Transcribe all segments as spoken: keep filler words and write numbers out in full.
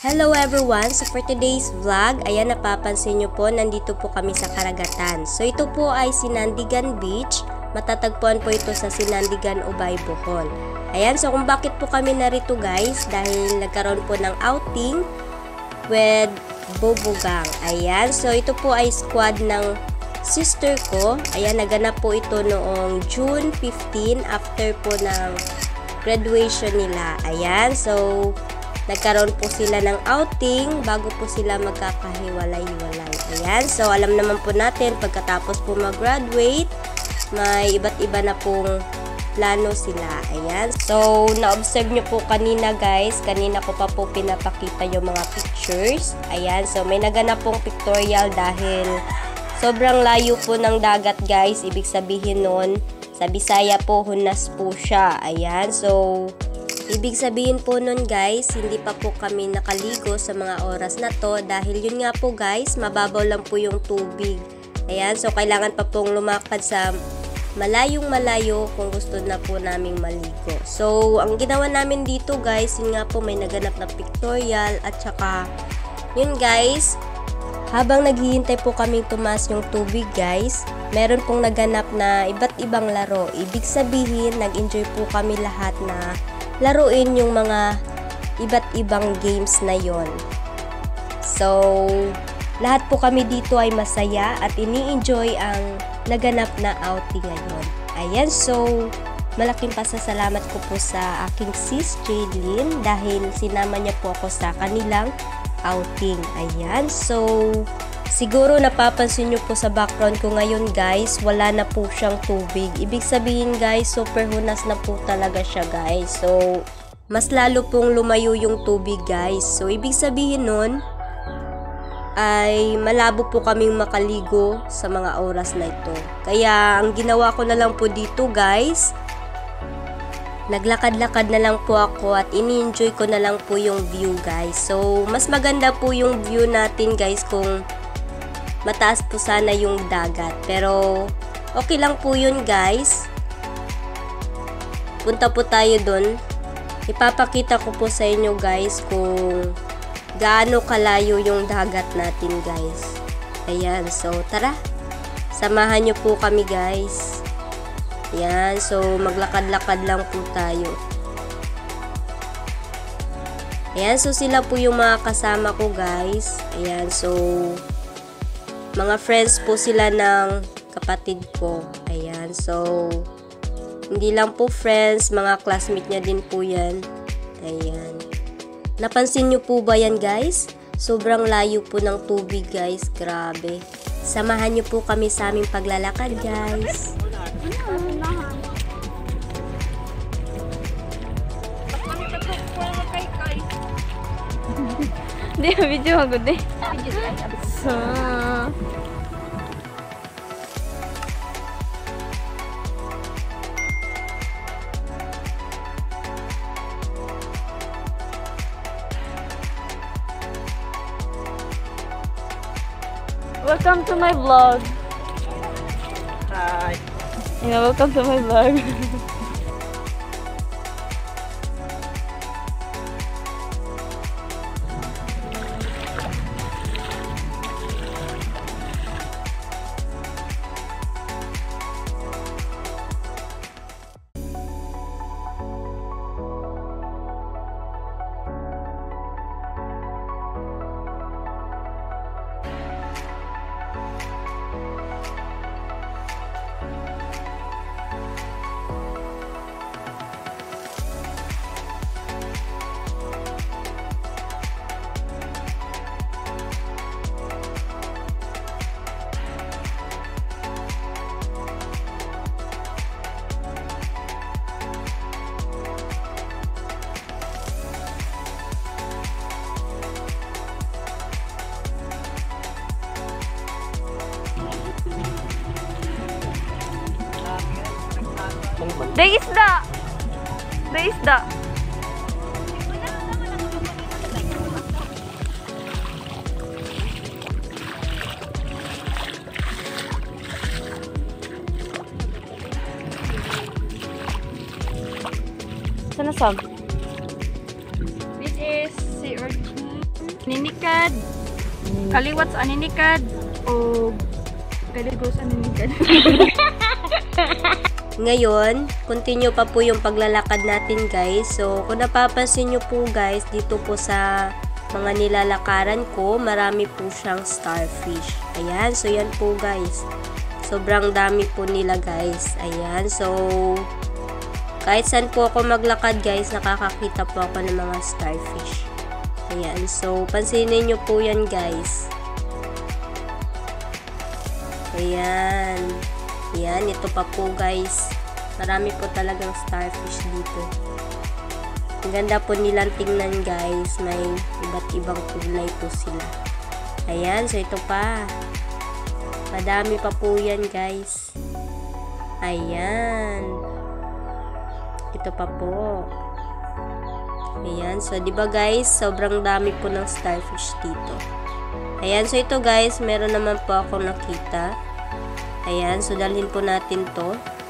Hello everyone! So for today's vlog, ayan napapansin nyo po, nandito po kami sa karagatan. So ito po ay Sinandigan Beach. Matatagpuan po ito sa Sinandigan, Ubay, Bohol. Ayan, so kung bakit po kami narito guys, dahil nagkaroon po ng outing with Vovo gang. Ayan, so ito po ay squad ng sister ko. Ayan, naganap po ito noong June fifteenth after po ng graduation nila. Ayan, so nagkaroon po sila ng outing bago po sila magkakahiwalay-hiwalay. Ayan, so alam naman po natin pagkatapos po mag-graduate, may iba't iba na pong plano sila. Ayan, so na-observe nyo po kanina guys, kanina ko pa po pinapakita yung mga pictures. Ayan, so may naganap pong pictorial dahil sobrang layo po ng dagat guys. Ibig sabihin nun, sa Bisaya po, hunas po siya. Ayan, so ibig sabihin po nun guys, hindi pa po kami nakaligo sa mga oras na to dahil yun nga po guys, mababaw lang po yung tubig. Ayan, so kailangan pa pong lumakad sa malayong malayo kung gusto na po naming maligo. So, ang ginawa namin dito guys, yun nga po may naganap na pictorial at saka yun guys, habang naghihintay po kaming tumaas yung tubig guys, meron pong naganap na iba't ibang laro. Ibig sabihin, nag-enjoy po kami lahat na laruin yung mga iba't ibang games na yon. So, lahat po kami dito ay masaya at ini-enjoy ang naganap na outing ngayon. Ayan, so malaking pasasalamat ko po sa aking sis Jaylin dahil sinama niya po ako sa kanilang outing. Ayan, so siguro napapansin nyo po sa background ko ngayon guys, wala na po siyang tubig. Ibig sabihin guys, super hunas na po talaga siya guys. So, mas lalo pong lumayo yung tubig guys. So, ibig sabihin nun, ay malabo po kaming makaligo sa mga oras na ito. Kaya, ang ginawa ko na lang po dito guys, naglakad-lakad na lang po ako at ini-enjoy ko na lang po yung view guys. So, mas maganda po yung view natin guys kung mataas po sana yung dagat. Pero, okay lang po yun guys. Punta po tayo dun. Ipapakita ko po sa inyo guys kung gaano kalayo yung dagat natin guys. Ayan, so tara. Samahan nyo po kami guys. Ayan, so maglakad-lakad lang po tayo. Ayan, so sila po yung mga kasama ko guys. Ayan, so mga friends po sila ng kapatid ko. Ayan, so hindi lang po friends, mga classmate niya din po yan. Ayan. Napansin nyo po ba yan guys? Sobrang layo po ng tubig guys. Grabe. Samahan nyo po kami sa aming paglalakad guys. Hindi, video ako din. So, welcome to my vlog. Hi. Yeah, welcome to my vlog. Day isda! Day isda! Sana sab? This is sea urchin. Ninikad. Kaliwat sa aninikad. O kaligo sa aninikad. Ngayon, continue pa po yung paglalakad natin guys. So, kung napapansin nyo po guys, dito po sa mga nilalakaran ko, marami po siyang starfish. Ayan, so yan po guys. Sobrang dami po nila guys. Ayan, so kahit saan po ako maglakad guys, nakakakita po ako ng mga starfish. Ayan, so pansinin nyo po yan guys. Ayan. Ayan, ito pa po guys. Marami po talagang starfish dito. Ang ganda po nilang tingnan guys. May iba't ibang kulay po sila. Ayan, so ito pa. Madami pa po yan guys. Ayan. Ito pa po. Ayan, so diba guys, sobrang dami po ng starfish dito. Ayan, so ito guys, meron naman po ako nakita. Ayan, so dalhin po natin to.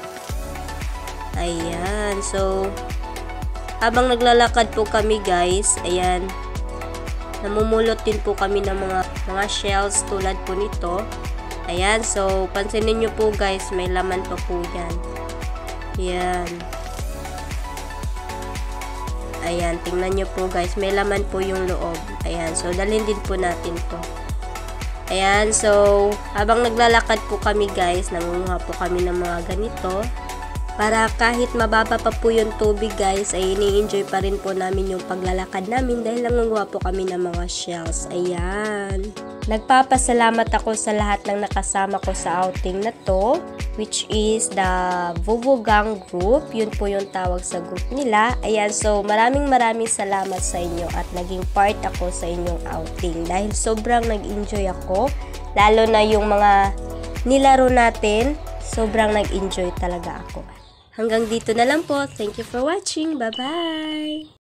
Ayan, so habang naglalakad po kami guys, ayan, namumulot din po kami ng mga mga shells tulad po nito. Ayan, so pansinin nyo po guys, may laman pa po yan. Ayan. Ayan, tingnan nyo po guys, may laman po yung loob. Ayan, so dalhin din po natin to. Ayan, so habang naglalakad po kami guys, nangunguha po kami ng mga ganito. Para kahit mababa pa po yung tubig guys, ay ini-enjoy pa rin po namin yung paglalakad namin dahil nangunguha po kami ng mga shells. Ayan. Nagpapasalamat ako sa lahat ng nakasama ko sa outing na to, which is the Vovo Gang Group. Yun po yung tawag sa group nila. Ayan, so maraming maraming salamat sa inyo at naging part ako sa inyong outing dahil sobrang nag-enjoy ako. Lalo na yung mga nilaro natin, sobrang nag-enjoy talaga ako. Hanggang dito na lang po. Thank you for watching. Bye-bye!